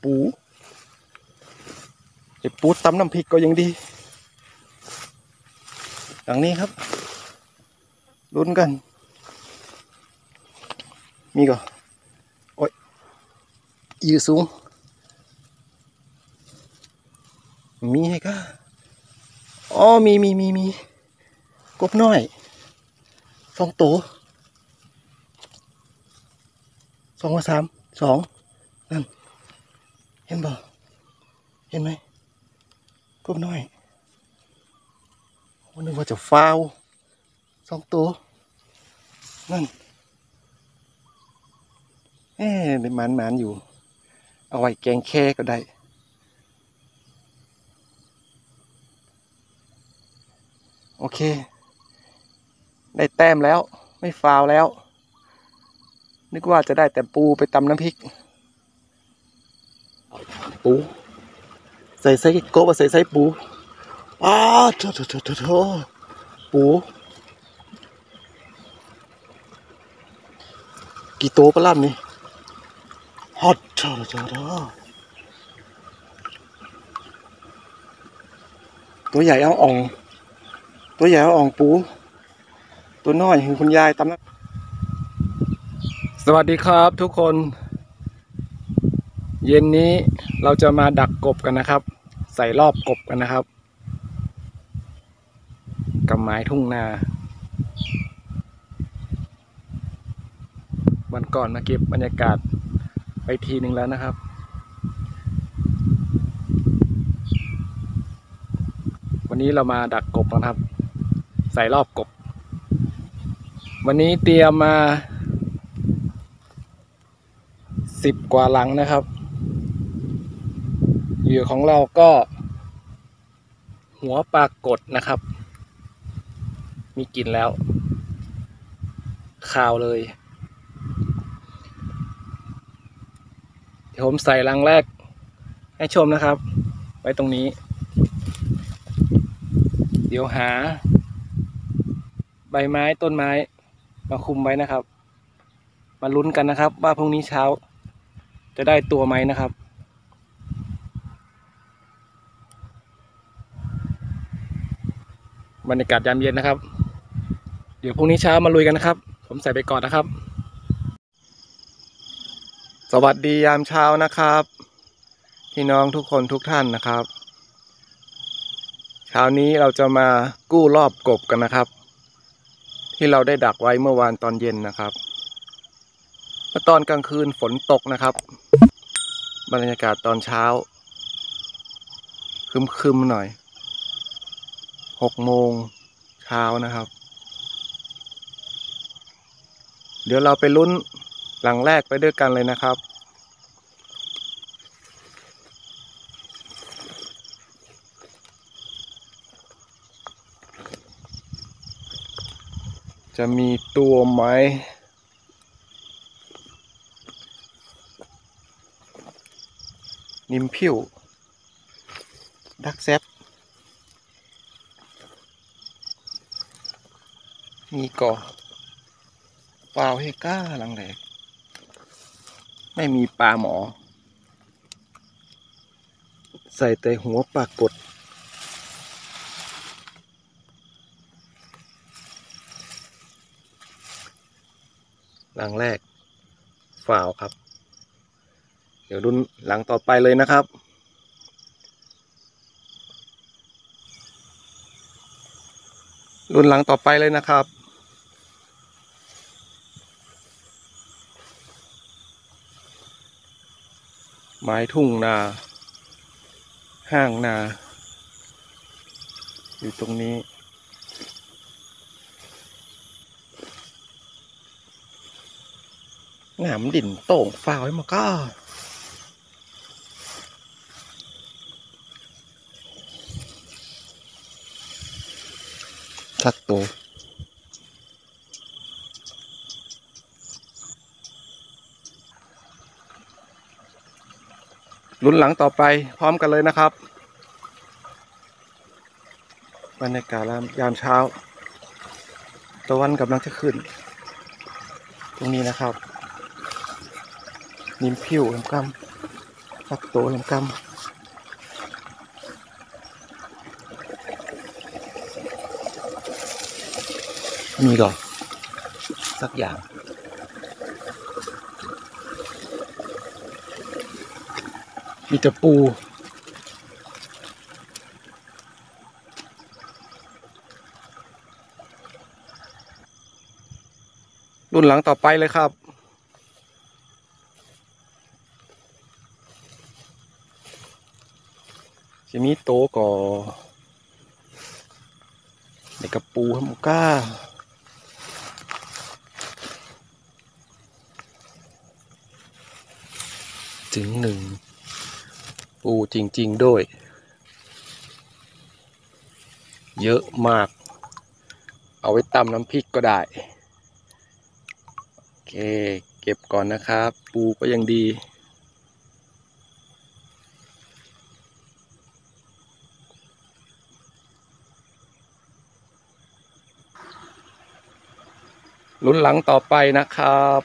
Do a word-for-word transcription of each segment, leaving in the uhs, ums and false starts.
ปูไอ้ปูตำน้ำพริกก็ยังดีอย่างนี้ครับลุ้นกันมีก็โอ้ยยืดสูงมีให้ก็อ๋อมีมีมีมีกบน้อยสองตัวสองกับสามสองนั่นเห็นบ่เห็นไหมกบน้อยวันนึกว่าจะฟาวสองตัวนั่นเอ๊ะได้หมานๆอยู่เอาไว้แกงแค่ก็ได้โอเคได้แต้มแล้วไม่ฟาวแล้วนึกว่าจะได้แต่ปูไปตำน้ำพริกปูใส่ไส้โกบใส่ไส้ปูอ้าวโถโถโถโถปูกี่โตปะล่ะนี่ฮอตโถโถโถตัวใหญ่เอาอ่องตัวใหญ่เอาอ่องปูตัวน้อยคือคุณยายตำนะสวัสดีครับทุกคนเย็นนี้เราจะมาดักกบกันนะครับใส่รอบกบกันนะครับกับไม้ทุ่งนาวันก่อนมาเก็บบรรยากาศไปทีหนึ่งแล้วนะครับวันนี้เรามาดักกบนะครับใส่รอบกบวันนี้เตรียมมาสิบกว่าหลังนะครับเหยื่อของเราก็หัวปลากดนะครับมีกลิ่นแล้วคาวเลยเดี๋ยวผมใส่ลังแรกให้ชมนะครับไว้ตรงนี้เดี๋ยวหาใบไม้ต้นไม้มาคุมไว้นะครับมาลุ้นกันนะครับว่าพรุ่งนี้เช้าจะได้ตัวไหมนะครับบรรยากาศยามเย็นนะครับเดี๋ยวพรุ่งนี้เช้ามาลุยกันนะครับผมใส่ไปก่อนนะครับสวัสดียามเช้านะครับพี่น้องทุกคนทุกท่านนะครับเช้านี้เราจะมากู้รอบกบกันนะครับที่เราได้ดักไว้เมื่อวานตอนเย็นนะครับเมื่อตอนกลางคืนฝนตกนะครับบรรยากาศตอนเช้าครึมๆหน่อยหกโมงเช้านะครับเดี๋ยวเราไปลุ้นหลังแรกไปด้วยกันเลยนะครับจะมีตัวไหมนิมพิวดักแซบมีก่อเปล่าให้ก้าหลังแหลกไม่มีปลาหมอใส่แต่หัวปลากดหลังแรกฝ่าวครับเดี๋ยวรุ่นหลังต่อไปเลยนะครับรุ่นหลังต่อไปเลยนะครับไม้ทุ่งนาห้างนาอยู่ตรงนี้หนามดิ่นโต่งฝ่าวให้มาก็ชักโตลุ้นหลังต่อไปพร้อมกันเลยนะครับบรรยากาศยามเช้าตะวันกำลังจะขึ้นตรงนี้นะครับนิมพิวกำสักโตลำกำมีก่อนสักอย่างมีแต่ปูรุ่นหลังต่อไปเลยครับจะมีโตก่อในกระปูฮัมก้าถึงหนึ่งปูจริงๆด้วยเยอะมากเอาไว้ตำน้ำพริกก็ได้โอเคเก็บก่อนนะครับปูก็ยังดีลุ้นหลังต่อไปนะครับ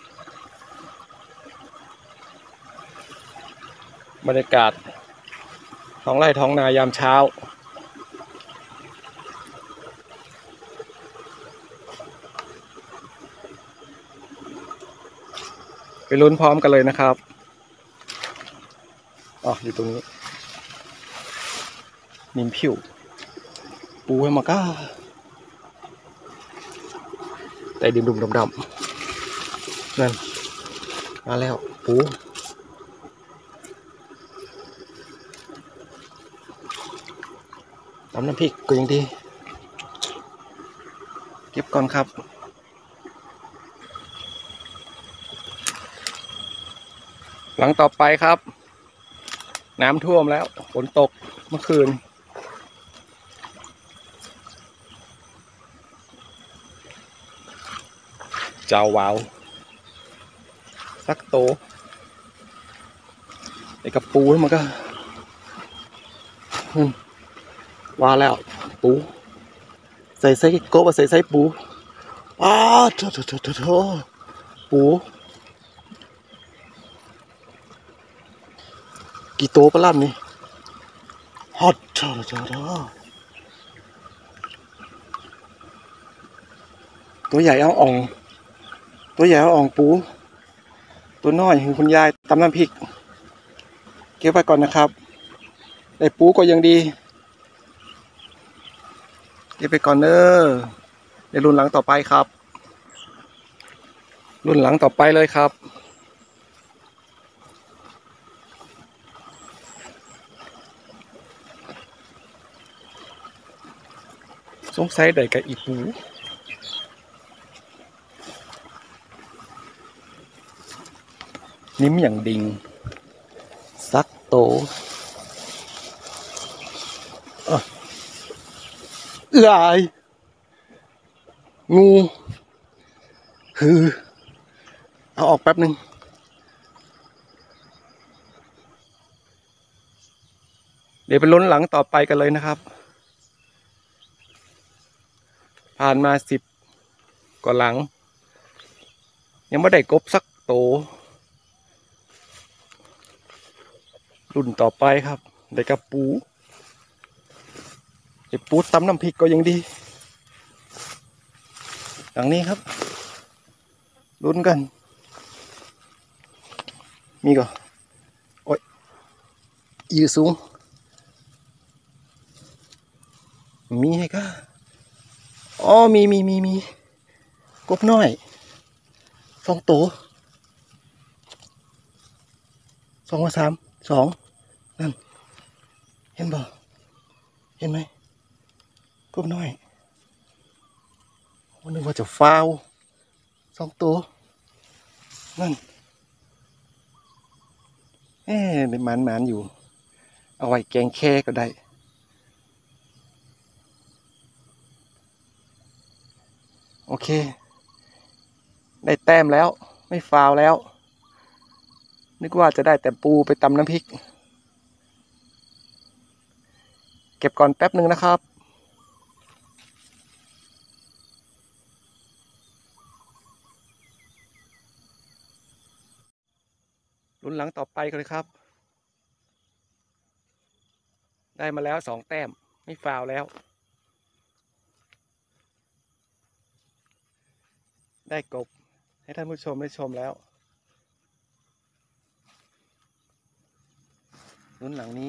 บรรยากาศท้องไร่ท้องนายามเช้าไปลุ้นพร้อมกันเลยนะครับอ๋ออยู่ตรงนี้นิมผิวปูให้มาก้าแต่ดินดุมดำๆนั่นมาแล้วปูตำน้ำพริกก็ยังดีเก็บก่อนครับหลังต่อไปครับน้ำท่วมแล้วฝนตกเมื่อคืนเจ้าวาวสักโตไอ้กระปูมันก็ว่าแล้วปูใส่ไส้โกบใส่ไส้ปูอ้าโถโถโถโถโถปูกี่โตปะล่ำนี่ฮอตโถโถโถตัวใหญ่เอาอ่องตัวใหญ่เอาอ่องปูตัวน้อยคือคุณยายตำน้ำพริกเก็บไว้ก่อนนะครับได้ปูก็ยังดีเก็บไปก่อนเนอะในรุ่นหลังต่อไปครับรุ่นหลังต่อไปเลยครับสงสัยได้กับอีปูนิ้มอย่างดิงสักโตเอื้อยงูฮือเอาออกแป๊บหนึ่งเดี๋ยวไปลุ้นหลังต่อไปกันเลยนะครับผ่านมาสิบกว่าหลังยังไม่ได้กบสักโตรุ่นต่อไปครับได้กระปูไอ้ปูตำน้ำพริกก็ยังดีหลังนี้ครับลุ้นกันมีก่อนโอ้ยยืดสูงมีให้ก็อ๋อมีมีมีมีกบน้อยสองตัวสองกับสามสองนั่นเห็นบ่เห็นไหมกบน้อยวันนึกว่าจะฟาวสองตัวนั่นเอ๊ะเป็นหมันหมันอยู่เอาไว้แกงแค่ก็ได้โอเคได้แต้มแล้วไม่ฟาวแล้วนึกว่าจะได้แต่ปูไปตำน้ำพริกเก็บก่อนแป๊บหนึ่งนะครับลุ้นหลังต่อไปกันเลยครับได้มาแล้วสองแต้มไม่ฟาวแล้ว ได้กบให้ท่านผู้ชมได้ชมแล้วรุ่นหลังนี้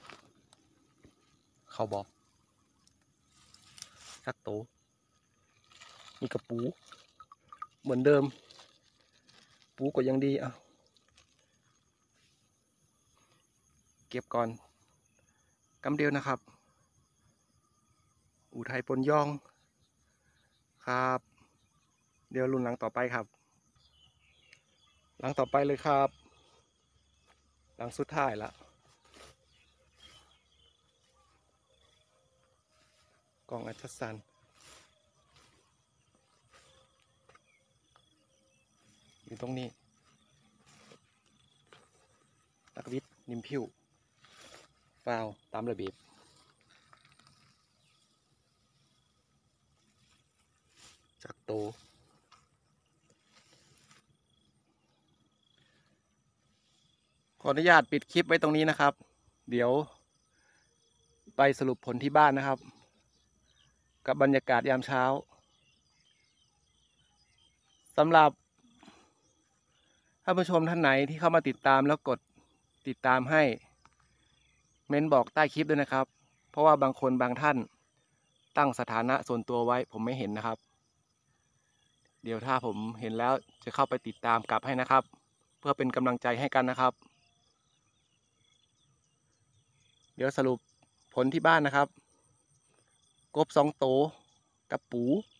เขาบอกสักโตมีกระปูเหมือนเดิมปูก็ยังดีอ่ะเก็บก่อนกำเดียวนะครับอุทัยปนย่องครับเดี๋ยวรุ่นหลังต่อไปครับหลังต่อไปเลยครับหลังสุดท้ายละกล่องอัศจรรย์อยู่ตรงนี้นักวิทย์นิมพิวฟาวตามระเบียบจากโตขออนุญาตปิดคลิปไว้ตรงนี้นะครับเดี๋ยวไปสรุปผลที่บ้านนะครับกับบรรยากาศยามเช้าสำหรับท่านผู้ชมท่านไหนที่เข้ามาติดตามแล้วกดติดตามให้เม้นบอกใต้คลิปด้วยนะครับเพราะว่าบางคนบางท่านตั้งสถานะส่วนตัวไว้ผมไม่เห็นนะครับเดี๋ยวถ้าผมเห็นแล้วจะเข้าไปติดตามกลับให้นะครับเพื่อเป็นกำลังใจให้กันนะครับเดี๋ยวสรุปผลที่บ้านนะครับกบสองโตกับปู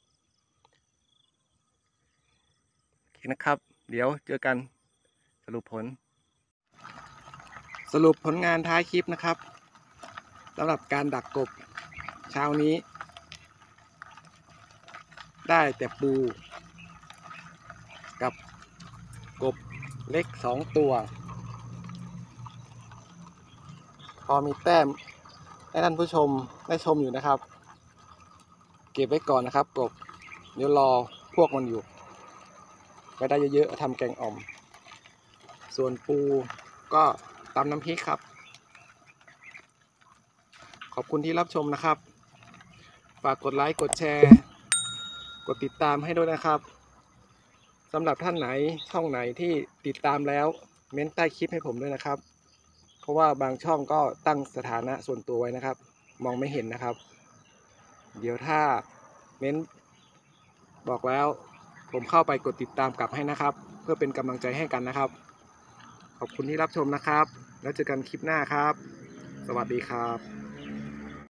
โอเคนะครับเดี๋ยวเจอกันสรุปผลสรุปผลงานท้ายคลิปนะครับสำหรับการดักกบเช้านี้ได้แต่ปูกับกบเล็กสองตัวพอมีแต้มให้ท่านผู้ชมได้ชมอยู่นะครับเก็บไว้ก่อนนะครับกบเดี๋ยวรอพวกมันอยู่ไปได้เยอะๆทำแกงอ่อมส่วนปูก็ตำน้ำพริกครับขอบคุณที่รับชมนะครับฝากกดไลค์กดแชร์กดติดตามให้ด้วยนะครับสำหรับท่านไหนช่องไหนที่ติดตามแล้วเม้นใต้คลิปให้ผมด้วยนะครับเพราะว่าบางช่องก็ตั้งสถานะส่วนตัวไว้นะครับมองไม่เห็นนะครับเดี๋ยวถ้าเม้นบอกแล้วผมเข้าไปกดติดตามกลับให้นะครับเพื่อเป็นกำลังใจให้กันนะครับขอบคุณที่รับชมนะครับแล้วเจอกันคลิปหน้าครับสวัสดีครับ